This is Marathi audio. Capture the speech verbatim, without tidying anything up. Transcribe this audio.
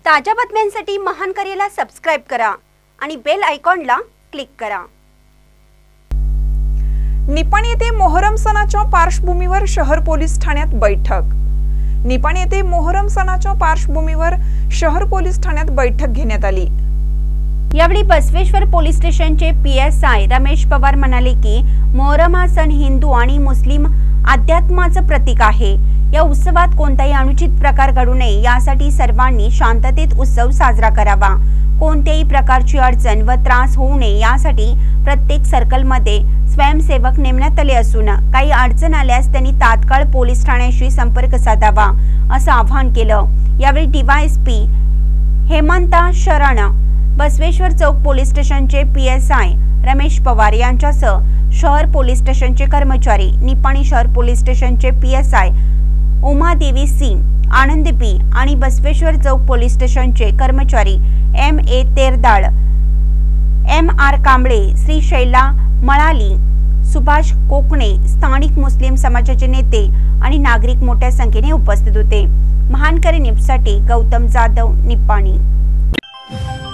ताज्या बातम्यांसाठी महान करेला सबस्क्राइब करा आणि बेल आयकॉनला क्लिक करा। निपाणी येथे मोहरम सणाच्या पार्श्वभूमीवर शहर पोलीस ठाण्यात बैठक। निपाणी येथे मोहरम सणाच्या पार्श्वभूमीवर शहर पोलीस ठाण्यात बैठक घेण्यात आली। यावेळी बसवेश्वर पोलीस स्टेशनचे P S I Ramesh Pawar म्हणाले की मोहरम हा सण हिंदू आणि मुस्लिम अध्यात्माचं प्रतीक आहे। या उत्सवात कोणताही अनुचित प्रकार घडू नये यासाठी सर्वांनी शांततेत उत्सव साजरा करावा। कोणत्याही प्रकारची अडचण व त्रास होऊ नये यासाठी प्रत्येक सर्कलमध्ये स्वयंसेवक नेमण्यात आले असून काही अडचण आल्यास त्यांनी तात्काळ पोलीस ठाण्याशी संपर्क साधावा असं आवाहन केलं। यावेळी डीवायएसपी हेमंता शरण, बसवेश्वर चौक पोलीस स्टेशनचे P S I Ramesh Pawar यांच्यासह शहर पोलीस स्टेशनचे कर्मचारी, निपाणी शहर पोलीस स्टेशनचे P S I Umadevi Singh, Anand P आणि बसवेश्वर चौक पोलीस स्टेशनचे कर्मचारी M A Terdal, M R Kamble, Shri Shaila Malali, Subhash Kokane, स्थानिक मुस्लिम समाजाचे नेते आणि नागरिक मोठ्या संख्येने उपस्थित होते। महान करे न्यूजसाठी गौतम जाधव, निपाणी।